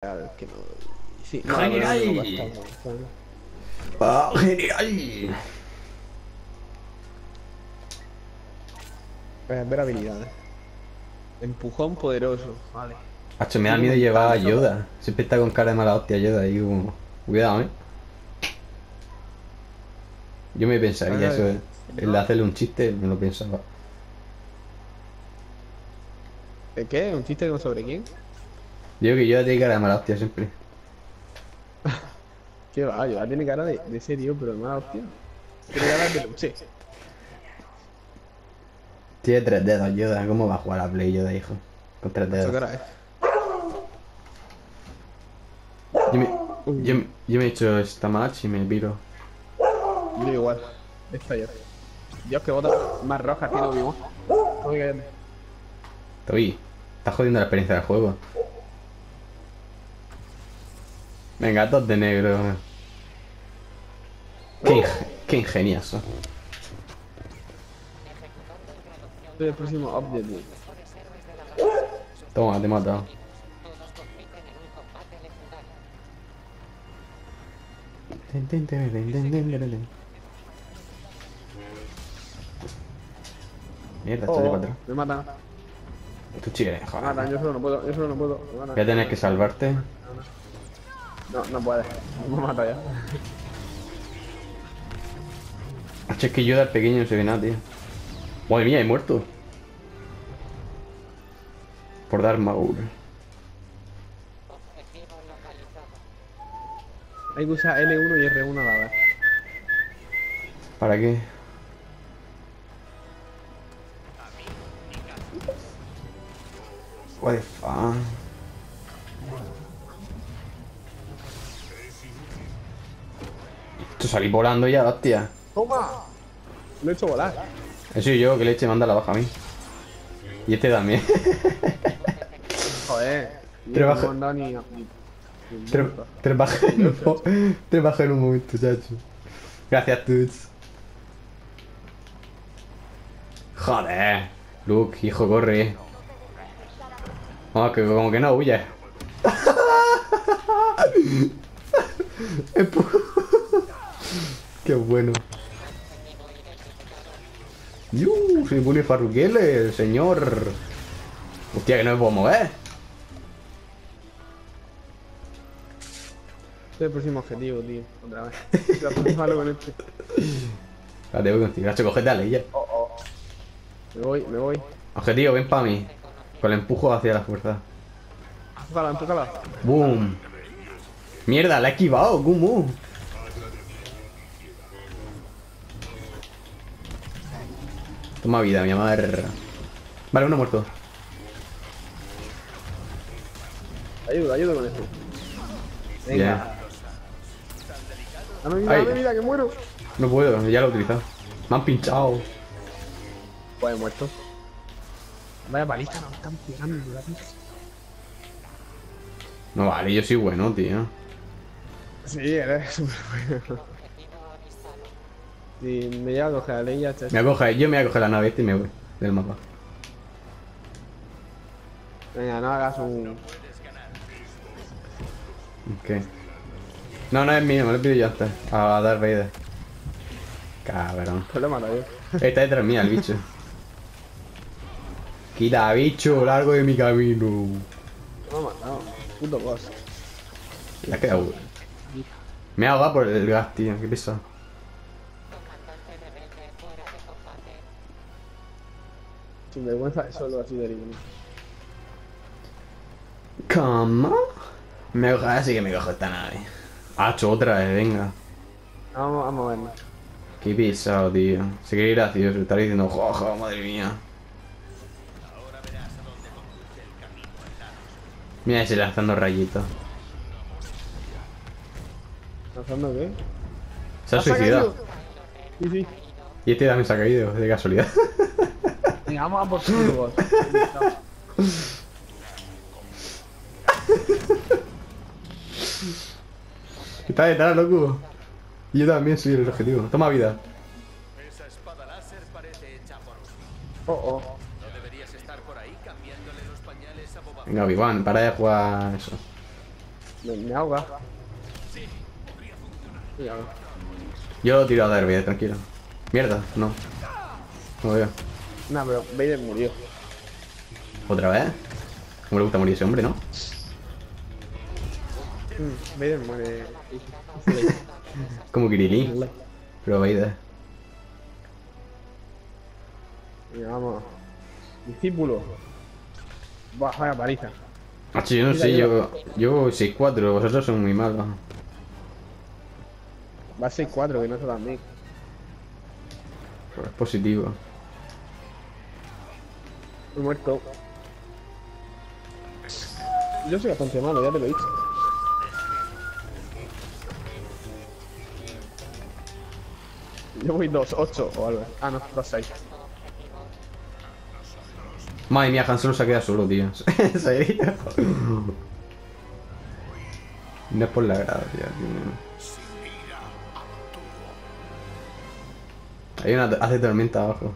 Claro, es que no. Sí, no, ¡Genial! bueno. ¡Ah, genial! Ver habilidades. Empujón poderoso. Vale. Hacho, me da Tiro miedo llevar a mental. Yoda. Siempre está con cara de mala hostia Yoda ahí como... Cuidado, Yo me pensaría eso, el de No. hacerle un chiste, me lo pensaba. ¿De qué? ¿Un chiste sobre quién? Digo que Yoda tiene cara de mala hostia siempre. ¿Qué va? Yo tiene cara de serio, pero de mala hostia. Tiene cara de peluche. Tiene 3 dedos Yoda, ¿cómo va a jugar a Play Yoda, hijo? Con 3 dedos. ¿Esto qué hora es? Yo me, yo, Uh, yo me he hecho esta match y me piro. yo igual. Esta ya. Dios, que bota más rojas tiene Obi-Wan. Oiga, cállate. Estoy. Estás jodiendo la experiencia del juego. Venga, dos de negro. Qué ingenioso. Soy el próximo objective. Toma, te he matado. Mierda, esto de Oh, 4. me matan. Tú chile, Me joder. matan, yo solo no puedo, yo solo no puedo. Me matan. Voy a tener que salvarte. No, no puedes. Me mata ya. Hacho, es que Yoda el pequeño no se ve nada, tío. Madre mía, he muerto. Por dar Maul. Hay que usar L1 y R1 a la vez. ¿Para qué? What the fuck. Esto salí volando ya, hostia. ¡Toma! Lo he hecho volar. Eso y yo, que leche manda la baja a mí. Y este también. Joder. Tres No bajas. me han dado ni Tres tres bajas en un tres bajas en un momento, chacho. Gracias, Tuts. Joder. Luke, hijo, corre. Vamos, que como que no huyes. Qué bueno. Se pone farruquele, el señor. Hostia, que no me puedo mover. Este es el próximo objetivo, tío. Otra vez. La próxima lo con este. Vale, voy contigo. Hacho, cogete a Leia. Oh, oh. Me voy, me voy. Objetivo, ven pa' mí. Con el empujo hacia la fuerza. Empújala, empújala. Boom. Mierda, la he esquivado, ¿cómo? Toma vida, mi amor. Vale, uno muerto. Ayuda, ayuda con esto. Bien. Venga. Ay. Dame vida, que muero. No puedo, ya lo he utilizado. Me han pinchado. Pues he muerto. Vaya paliza, nos están pegando, la pizza. No vale, yo soy bueno, tío. Sí, eres súper bueno. Si me llega a coger a Leia, chacho. Yo me voy a coger la nave esta y me voy del mapa. Venga, no hagas un... ¿Qué? No, no es mío, me lo pido yo antes. A Darth Vader. Cabrón. problema, yo. Está detrás mía el bicho. Quita, bicho, largo de mi camino. No me ha matado. Puto boss. Le ha quedado. Me ha ahogado por el gas, tío. Qué pesado. Sin vergüenza, es solo así de libre. ¿Cómo? Me cojo, así que me cojo esta nave. Hacho, otra vez, venga. Vamos a movernos. Qué pesado, tío. Se quiere ir gracioso. Estar diciendo, jojo, madre mía. Mira ese lanzando rayitos. ¿Lanzando qué? Se ha ¿Has caído? suicidado. Sí, sí. Y este también se ha caído, de casualidad. Venga, vamos a por tu boss. Está detrás, loco. Y yo también soy el objetivo. Toma vida. Esa espada láser parece hecha por un... Oh, oh. ¿No deberías estar por ahí cambiándole los pañales a Boba Fett? Venga, Obi-Wan, para de jugar eso. Me ahoga. Cuidado. Yo lo tiro a Derby, tranquilo. Mierda, no. No veo. Nah, pero Vader murió. ¿Otra vez? ¿Cómo le gusta morir ese hombre, no? Vader muere. Como Kirillin. Pero Vader. Venga, vamos. Discípulo. Buah, vaya paliza. Macho, yo no Mira, sé, yo 6-4, vosotros son muy malos. Va a 6-4, que no está tan bien. Pero es positivo. He muerto. Yo soy bastante malo, ya te lo he dicho. Yo voy 2-8 o algo. Ah, no, 2-6. Madre mía, Han Solo se ha quedado solo, tío. ¿En serio? No es por la gracia, tío. Hay una... hace tormenta abajo.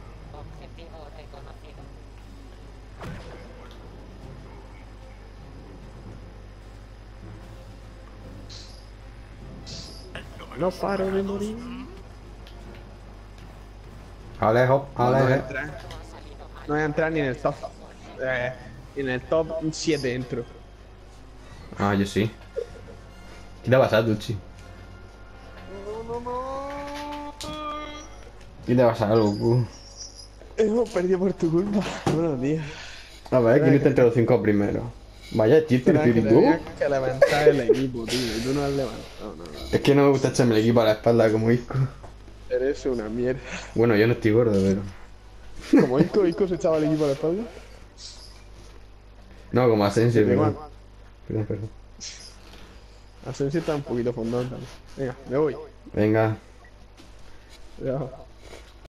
No paro de morir. Alejo, No voy a alejo. entrar. No voy a entrar ni en el top. En el top 7 entro. Ah, yo sí. ¿Qué te ha pasado, Tucci? ¿Qué te ha pasado, Goku? Hemos perdido por tu culpa. Buenos días. A ver, ¿quién está entre los 5 primeros? Vaya chiste, Espera, que ¿y tú? tenías que levantar el equipo, tío. Y tú no has levantado, no. Es que no me gusta echarme el equipo a la espalda como Isco. Eres una mierda. Bueno, yo no estoy gordo, pero... Como Isco se echaba el equipo a la espalda. No, como Asensio, Sí, pero... igual. Perdón. Asensio está un poquito fondón también. Venga, me voy. Venga. Ya.